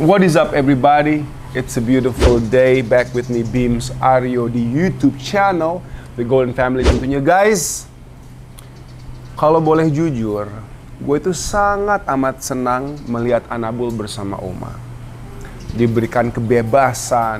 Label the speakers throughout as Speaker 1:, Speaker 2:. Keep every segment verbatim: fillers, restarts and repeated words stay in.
Speaker 1: What is up everybody? It's a beautiful day. Back with me Beams Aryo di YouTube channel The Golden Family tentunya guys. Kalau boleh jujur, gue itu sangat amat senang melihat Anabul bersama Oma. Diberikan kebebasan,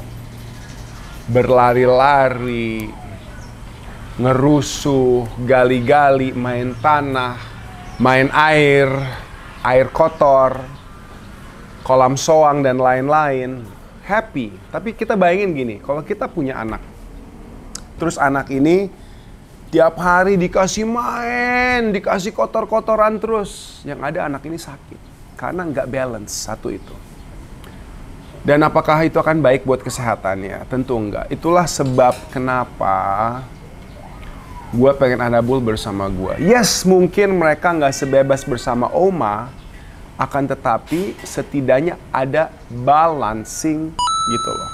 Speaker 1: berlari-lari, ngerusuh, gali-gali, main tanah, main air, air kotor, kolam soang dan lain-lain. Happy. Tapi kita bayangin gini, kalau kita punya anak, terus anak ini tiap hari dikasih main, dikasih kotor-kotoran terus, yang ada anak ini sakit karena nggak balance satu itu. Dan apakah itu akan baik buat kesehatannya? Tentu enggak. Itulah sebab kenapa gue pengen Anabul bersama gue. Yes, mungkin mereka nggak sebebas bersama Oma, akan tetapi setidaknya ada balancing gitu loh.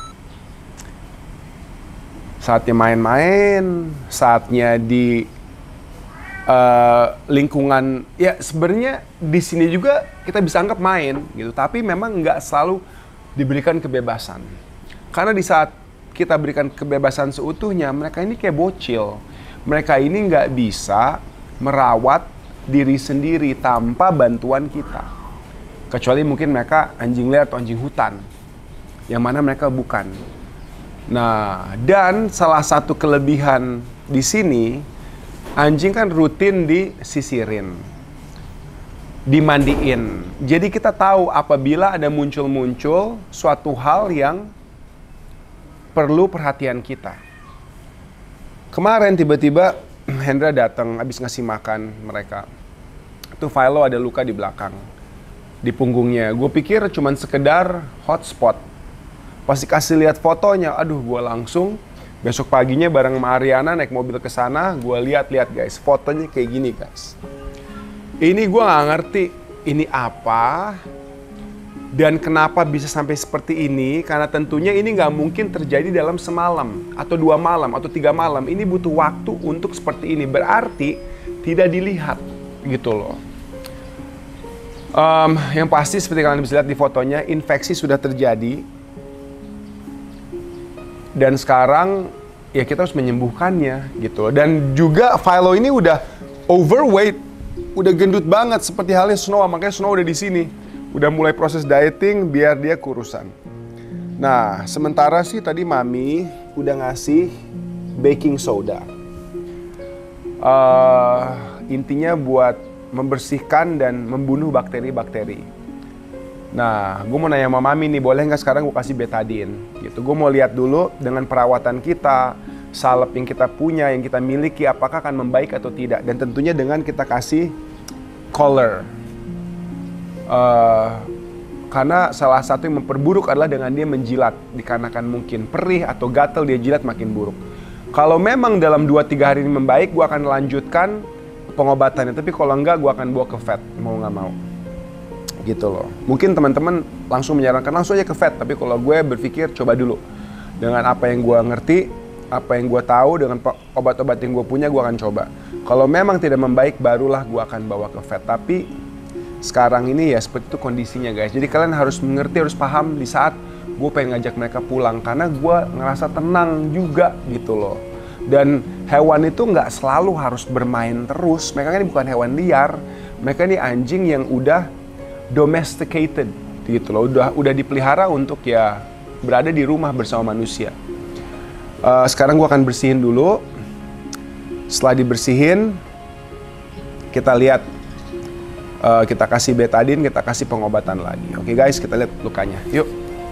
Speaker 1: Saatnya main-main, saatnya di uh, lingkungan, ya sebenarnya di sini juga kita bisa anggap main gitu, tapi memang nggak selalu diberikan kebebasan. Karena di saat kita berikan kebebasan seutuhnya, mereka ini kayak bocil. Mereka ini nggak bisa merawat diri sendiri tanpa bantuan kita. Kecuali mungkin mereka anjing liar atau anjing hutan, yang mana mereka bukan. Nah, dan salah satu kelebihan di sini, anjing kan rutin disisirin, dimandiin. Jadi kita tahu apabila ada muncul-muncul suatu hal yang perlu perhatian kita. Kemarin tiba-tiba Hendra datang habis ngasih makan mereka. Itu Philo ada luka di belakang, di punggungnya. Gue pikir cuman sekedar hotspot. Pas dikasih lihat fotonya, aduh gue langsung besok paginya bareng sama Ariana naik mobil ke sana, gue lihat-lihat guys, fotonya kayak gini guys. Ini gue nggak ngerti ini apa dan kenapa bisa sampai seperti ini, karena tentunya ini nggak mungkin terjadi dalam semalam atau dua malam atau tiga malam. Ini butuh waktu untuk seperti ini, berarti tidak dilihat gitu loh. Um, yang pasti seperti kalian bisa lihat di fotonya, infeksi sudah terjadi dan sekarang ya kita harus menyembuhkannya gitu loh. Dan juga Philo ini udah overweight, udah gendut banget seperti halnya Snow, makanya Snow udah di sini, udah mulai proses dieting biar dia kurusan. Nah, sementara sih tadi Mami udah ngasih baking soda. Uh, intinya buat membersihkan dan membunuh bakteri-bakteri. Nah, gue mau nanya sama Mami nih, boleh nggak sekarang gue kasih betadine? Gitu. Gue mau lihat dulu dengan perawatan kita, salep yang kita punya, yang kita miliki, apakah akan membaik atau tidak. Dan tentunya dengan kita kasih collar. Uh, karena salah satu yang memperburuk adalah dengan dia menjilat. Dikarenakan mungkin perih atau gatal, dia jilat makin buruk. Kalau memang dalam dua tiga hari ini membaik, gue akan lanjutkan pengobatannya. Tapi kalau enggak, gue akan bawa ke vet, mau nggak mau. Gitu loh. Mungkin teman-teman langsung menyarankan langsung aja ke vet. Tapi kalau gue berpikir coba dulu. Dengan apa yang gue ngerti, apa yang gue tahu, dengan obat-obat yang gue punya, gue akan coba. Kalau memang tidak membaik, barulah gue akan bawa ke vet. Tapi sekarang ini ya seperti itu kondisinya guys. Jadi kalian harus mengerti, harus paham di saat gue pengen ngajak mereka pulang. Karena gue ngerasa tenang juga gitu loh. Dan hewan itu nggak selalu harus bermain terus. Mereka ini bukan hewan liar. Mereka ini anjing yang udah domesticated gitu loh. Udah, udah dipelihara untuk ya berada di rumah bersama manusia. Uh, sekarang gue akan bersihin dulu. Setelah dibersihin, kita lihat. Uh, kita kasih betadine, kita kasih pengobatan lagi. Oke guys, kita lihat lukanya. Yuk.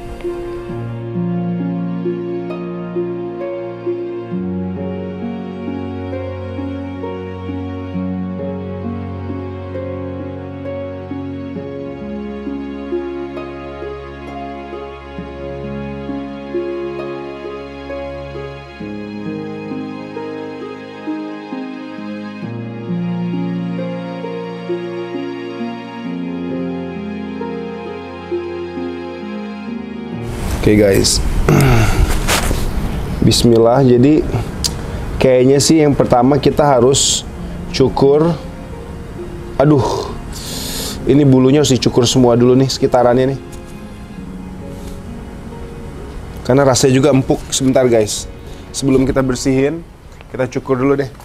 Speaker 1: Oke okay guys, Bismillah. Jadi kayaknya sih yang pertama kita harus cukur. Aduh, ini bulunya harus dicukur semua dulu nih sekitarannya nih. Karena rasanya juga empuk. Sebentar guys, sebelum kita bersihin, kita cukur dulu deh.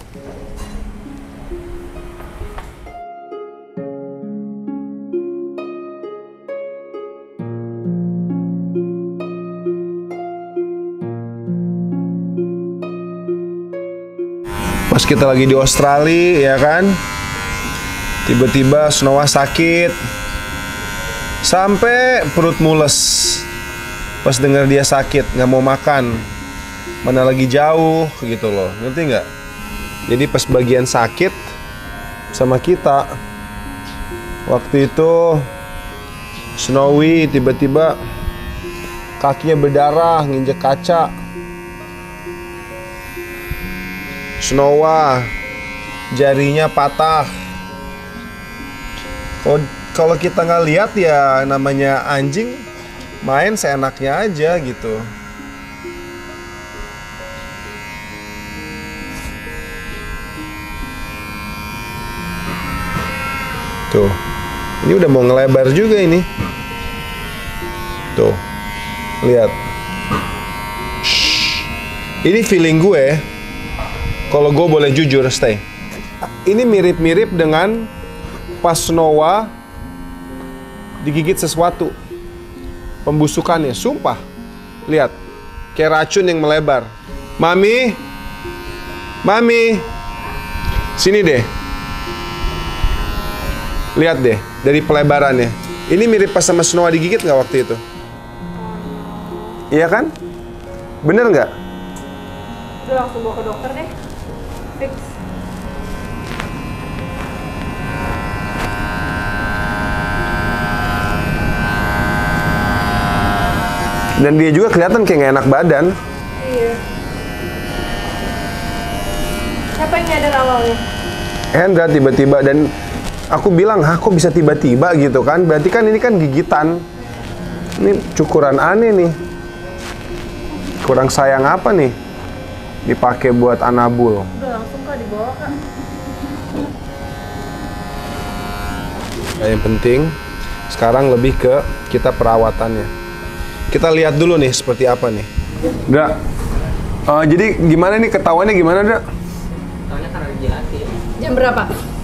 Speaker 1: Pas kita lagi di Australia, ya kan, tiba-tiba Snowa sakit sampai perut mules. Pas dengar dia sakit, nggak mau makan, mana lagi jauh gitu loh, ngerti nggak? Jadi pas bagian sakit sama kita, waktu itu Snowy tiba-tiba kakinya berdarah, nginjek kaca. Snowa jarinya patah. Kalau kita nggak lihat ya namanya anjing main seenaknya aja gitu. Tuh, ini udah mau ngelebar juga ini. Tuh, lihat. Ini feeling gue. Kalau gue boleh jujur, stay. Ini mirip-mirip dengan pas Snowa digigit sesuatu. Pembusukannya, sumpah. Lihat, kayak racun yang melebar. Mami, Mami, sini deh. Lihat deh, dari pelebarannya. Ini mirip pas sama Snowa digigit nggak waktu itu? Iya kan? Bener nggak?
Speaker 2: Udah langsung bawa ke dokter deh. Fix.
Speaker 1: Dan dia juga kelihatan kayak gak enak badan.
Speaker 2: Iya. Siapa yang nyadar awalnya?
Speaker 1: Hendra tiba-tiba, dan aku bilang, hah kok bisa tiba-tiba gitu kan? Berarti kan ini kan gigitan. Ini cukuran aneh nih. Kurang sayang apa nih? Dipakai buat anabul.
Speaker 2: Udah langsung Kak dibawa Kak.
Speaker 1: Nah, yang penting sekarang lebih ke kita perawatannya. Kita lihat dulu nih seperti apa nih. Dra, uh, jadi gimana nih ketahuannya gimana Dra?
Speaker 3: Ketahuannya karena dijilatin.
Speaker 2: Jam berapa?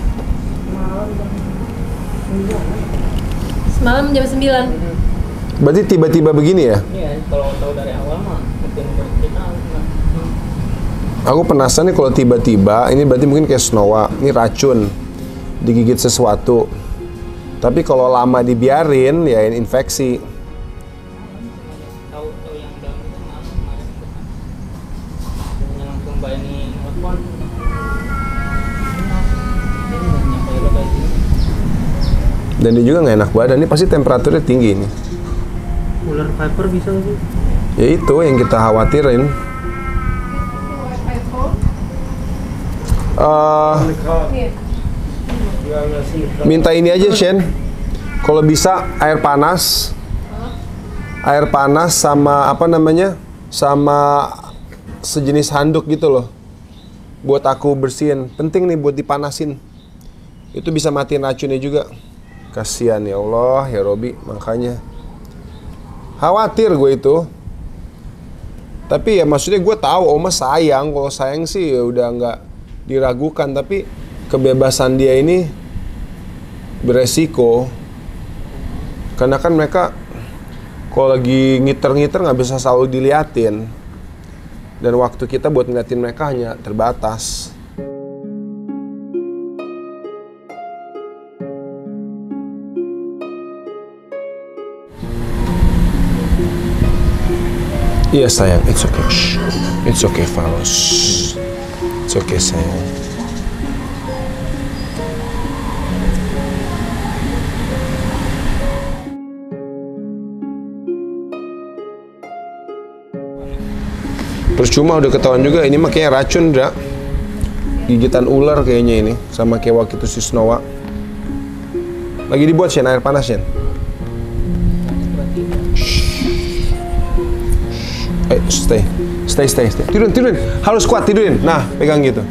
Speaker 2: Semalam jam sembilan.
Speaker 1: Berarti tiba-tiba begini ya?
Speaker 3: Iya, kalau tahu dari awal mah mungkin kita.
Speaker 1: Aku penasaran nih kalau tiba-tiba, ini berarti mungkin kayak Snowa, ini racun, digigit sesuatu. Tapi kalau lama dibiarin, ya ini infeksi.
Speaker 3: Tahu-tahu yang dalam itu malam kemarin langsung bayani telepon. Ini nggak nyampe lo kayak gini.
Speaker 1: Dan dia juga nggak enak badan, ini pasti temperaturnya tinggi ini.
Speaker 3: Ular viper bisa nggak sih?
Speaker 1: Ya itu yang kita khawatirin. Uh, minta ini aja Shen, kalau bisa air panas, air panas sama apa namanya, sama sejenis handuk gitu loh, buat aku bersihin. Penting nih buat dipanasin, itu bisa matiin racunnya juga. Kasihan ya Allah ya Robi, makanya khawatir gue itu. Tapi ya maksudnya gue tahu Oma sayang, kalau sayang sih ya udah nggak diragukan, tapi kebebasan dia ini beresiko. Karena kan mereka kalau lagi ngiter-ngiter nggak bisa selalu diliatin. Dan waktu kita buat ngeliatin mereka hanya terbatas. Iya sayang, it's okay. Shh. It's okay, Falos. It's okay, sayang. Percuma udah ketahuan juga, ini mah kayak racun, Dra. Gigitan ular kayaknya ini, sama kayak waktu itu si Snowa. Lagi dibuat, Shen, air panas, Shen. Eh, stay. Stay, stay, stay. Tidurin, tidurin. Harus kuat, tidurin. Nah, pegang gitu.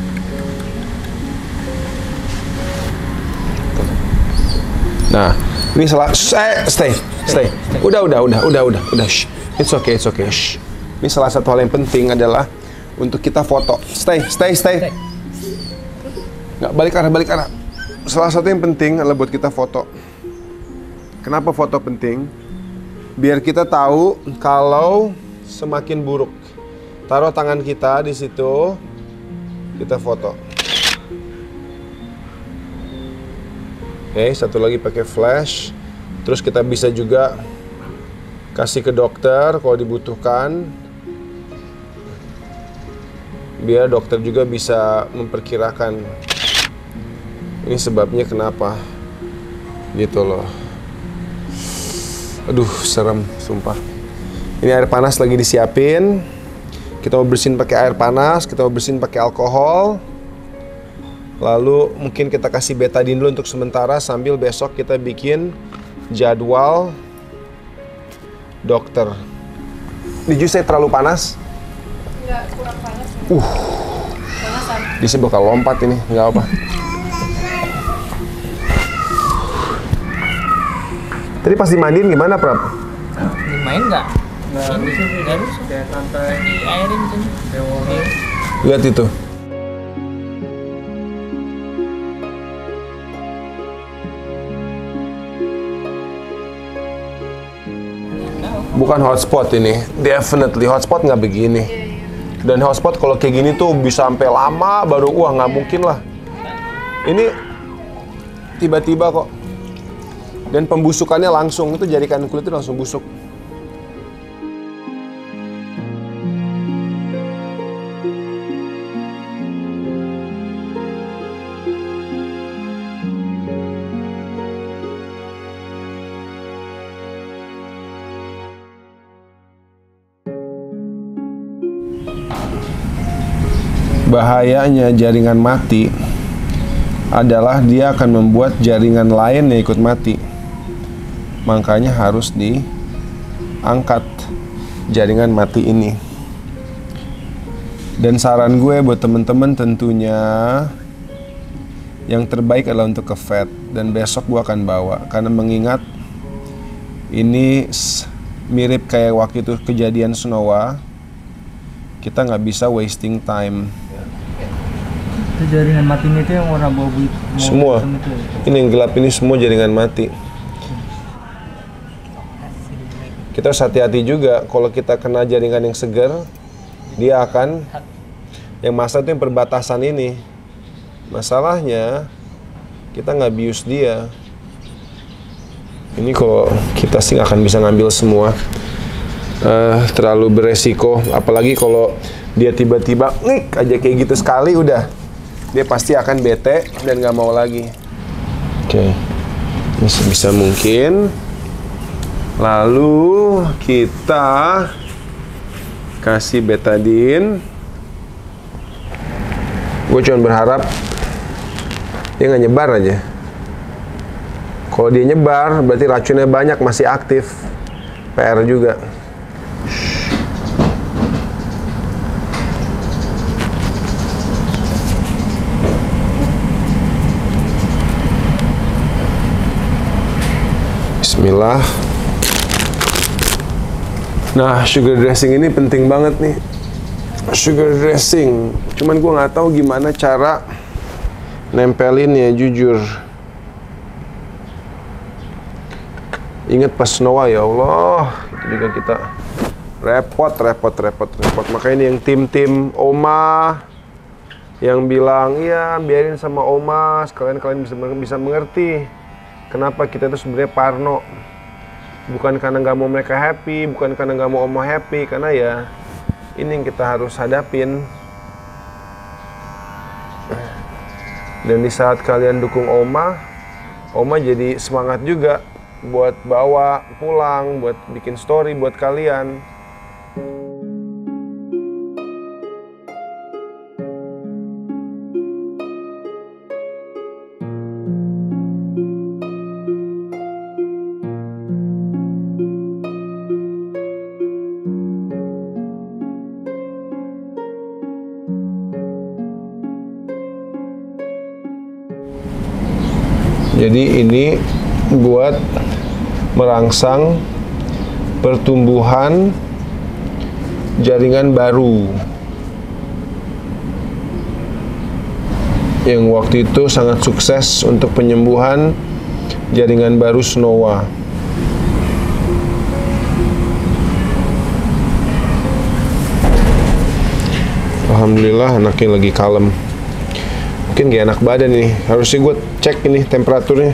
Speaker 1: Nah, Ini salah. Stay, stay, stay. Udah, udah, udah, udah, udah, udah. Shh. It's okay, it's okay. Shh. Ini salah satu hal yang penting adalah untuk kita foto. Stay, stay, stay. Nggak, balik arah, balik arah. Salah satu yang penting adalah buat kita foto. Kenapa foto penting? Biar kita tahu kalau semakin buruk. Taruh tangan kita di situ, kita foto. Oke, satu lagi pakai flash. Terus kita bisa juga kasih ke dokter kalau dibutuhkan. Biar dokter juga bisa memperkirakan ini sebabnya kenapa. Gitu loh. Aduh, serem, sumpah. Ini air panas lagi disiapin. Kita mau bersihin pakai air panas, kita mau bersihin pakai alkohol. Lalu mungkin kita kasih betadine dulu untuk sementara sambil besok kita bikin jadwal dokter. Did you say terlalu panas?
Speaker 2: Enggak, kurang panas.
Speaker 1: Uh,
Speaker 2: Panasan.
Speaker 1: dia sih bakal lompat ini, nggak apa. Tadi pas dimandiin gimana, Prab?
Speaker 3: Main nggak? Nggak bisa sih, nggak bisa. Kayak santai. Di airin sini.
Speaker 1: Lihat itu. Bukan hotspot ini, definitely hotspot nggak begini. Dan hotspot kalau kayak gini tuh bisa sampai lama baru, wah nggak mungkin lah. Ini tiba-tiba kok. Dan pembusukannya langsung, itu jarikan kulit itu langsung busuk. Bahayanya jaringan mati adalah dia akan membuat jaringan lain yang ikut mati. Makanya harus diangkat jaringan mati ini. Dan saran gue buat temen-temen tentunya yang terbaik adalah untuk ke vet. Dan besok gue akan bawa, karena mengingat ini mirip kayak waktu itu kejadian Snowa. Kita nggak bisa wasting time.
Speaker 3: Itu jaringan matinya itu yang warna bau itu.
Speaker 1: Semua. Ini yang gelap ini semua jaringan mati. Kita harus hati-hati juga kalau kita kena jaringan yang segar, dia akan yang masalah itu yang perbatasan ini. Masalahnya kita nggak bius dia. Ini kalau kita sih nggak akan bisa ngambil semua. Uh, terlalu beresiko, apalagi kalau dia tiba-tiba ngik aja kayak gitu sekali, udah dia pasti akan bete dan nggak mau lagi. Oke, okay. Ini sebisa mungkin. Lalu kita kasih betadine. Gue cuma berharap dia nggak nyebar aja. Kalau dia nyebar, berarti racunnya banyak, masih aktif. P R juga. Bismillah. Nah, sugar dressing ini penting banget nih. Sugar dressing. Cuman gue nggak tahu gimana cara nempelinnya, jujur. Ingat pas Noah, ya Allah, itu juga kita repot, repot, repot, repot. Makanya yang tim-tim Oma yang bilang, iya biarin sama Oma, sekalian kalian bisa bisa mengerti kenapa kita itu sebenarnya parno. Bukan karena nggak mau mereka happy, bukan karena nggak mau Oma happy, karena ya ini yang kita harus hadapin. Dan di saat kalian dukung Oma, Oma jadi semangat juga buat bawa pulang, buat bikin story buat kalian. Jadi ini
Speaker 4: buat merangsang pertumbuhan jaringan baru yang waktu itu sangat sukses untuk penyembuhan jaringan baru Snowa. Alhamdulillah anaknya lagi kalem. Mungkin gak enak badan nih. Harusnya gue cek ini temperaturnya.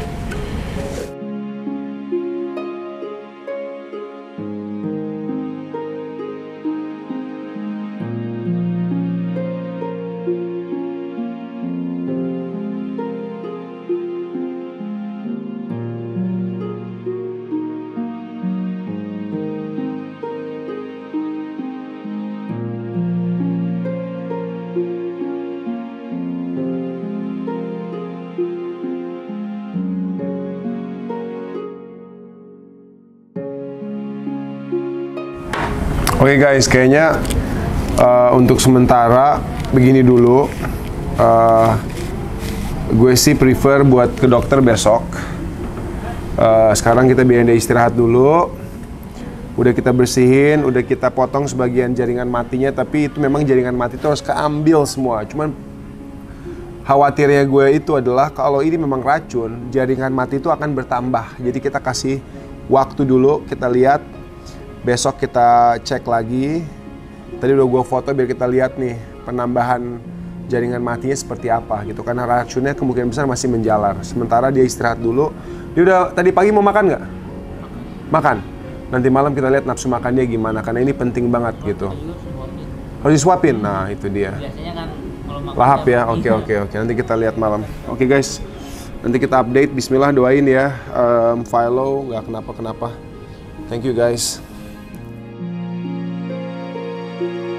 Speaker 4: Oke okay guys, kayaknya uh, untuk sementara begini dulu. Uh, gue sih prefer buat ke dokter besok. Uh, sekarang kita biarin dia istirahat dulu. Udah kita bersihin, udah kita potong sebagian jaringan matinya. Tapi itu memang jaringan mati itu harus keambil semua. Cuman khawatirnya gue itu adalah kalau ini memang racun, jaringan mati itu akan bertambah. Jadi kita kasih waktu dulu, kita lihat. Besok kita cek lagi. Tadi udah gue foto biar kita lihat nih penambahan jaringan matinya seperti apa gitu. Karena racunnya kemungkinan besar masih menjalar. Sementara dia istirahat dulu. Dia udah tadi pagi mau makan nggak? Makan. Nanti malam kita lihat nafsu makan dia gimana. Karena ini penting banget gitu. Harus disuapin. Nah itu dia.
Speaker 3: Biasanya kan kalau makan
Speaker 4: lahap ya. Oke oke oke. Nanti kita lihat malam. Oke guys. Nanti kita update. Bismillah, doain ya. Um, Philo nggak kenapa-kenapa. Thank you guys.